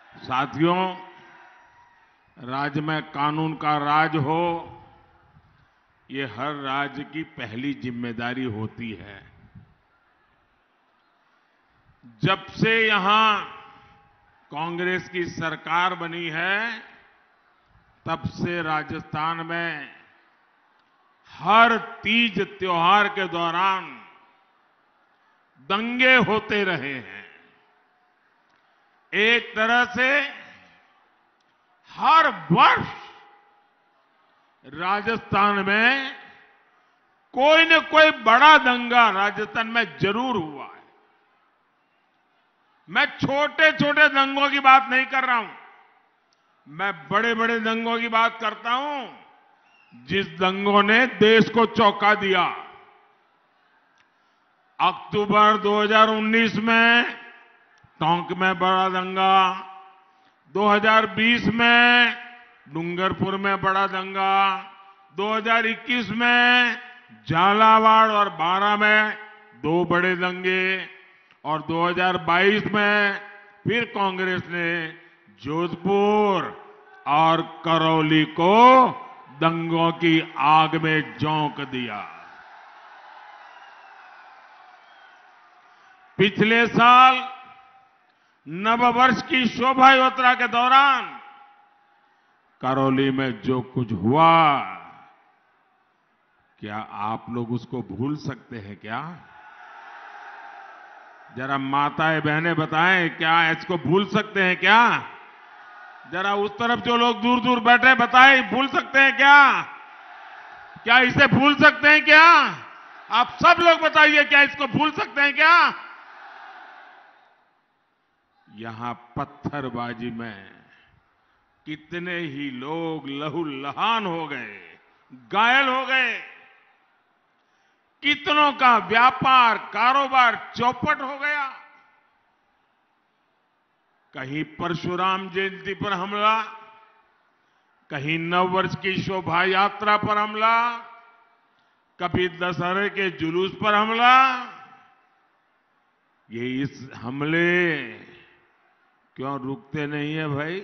साथियों, राज्य में कानून का राज हो, ये हर राज्य की पहली जिम्मेदारी होती है। जब से यहां कांग्रेस की सरकार बनी है, तब से राजस्थान में हर तीज त्योहार के दौरान दंगे होते रहे हैं। एक तरह से हर वर्ष राजस्थान में कोई न कोई बड़ा दंगा राजस्थान में जरूर हुआ है। मैं छोटे छोटे दंगों की बात नहीं कर रहा हूं, मैं बड़े बड़े दंगों की बात करता हूं, जिस दंगों ने देश को चौंका दिया। अक्टूबर 2019 में टोंक में बड़ा दंगा, 2020 में डूंगरपुर में बड़ा दंगा, 2021 में झालावाड़ और बारां में 2 बड़े दंगे, और 2022 में फिर कांग्रेस ने जोधपुर और करौली को दंगों की आग में झोंक दिया। पिछले साल नववर्ष की शोभा यात्रा के दौरान करौली में जो कुछ हुआ, क्या आप लोग उसको भूल सकते हैं क्या? जरा माताएं बहनें बताएं, क्या इसको भूल सकते हैं क्या? जरा उस तरफ जो लोग दूर दूर बैठे बताएं, भूल सकते हैं क्या? क्या इसे भूल सकते हैं क्या? आप सब लोग बताइए, क्या इसको भूल सकते हैं क्या? यहां पत्थरबाजी में कितने ही लोग लहूलुहान हो गए, घायल हो गए, कितनों का व्यापार कारोबार चौपट हो गया। कहीं परशुराम जयंती पर हमला, कहीं नववर्ष की शोभा यात्रा पर हमला, कभी दशहरे के जुलूस पर हमला। ये इस हमले क्यों रुकते नहीं है भाई?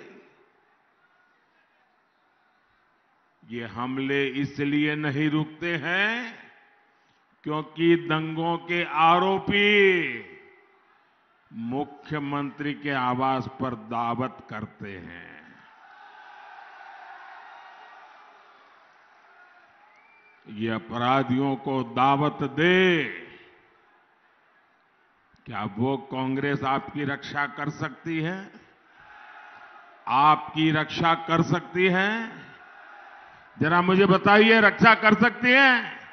ये हमले इसलिए नहीं रुकते हैं क्योंकि दंगों के आरोपी मुख्यमंत्री के आवास पर दावत करते हैं। ये अपराधियों को दावत दे, क्या वो कांग्रेस आपकी रक्षा कर सकती है? आपकी रक्षा कर सकती है? जरा मुझे बताइए, रक्षा कर सकती है?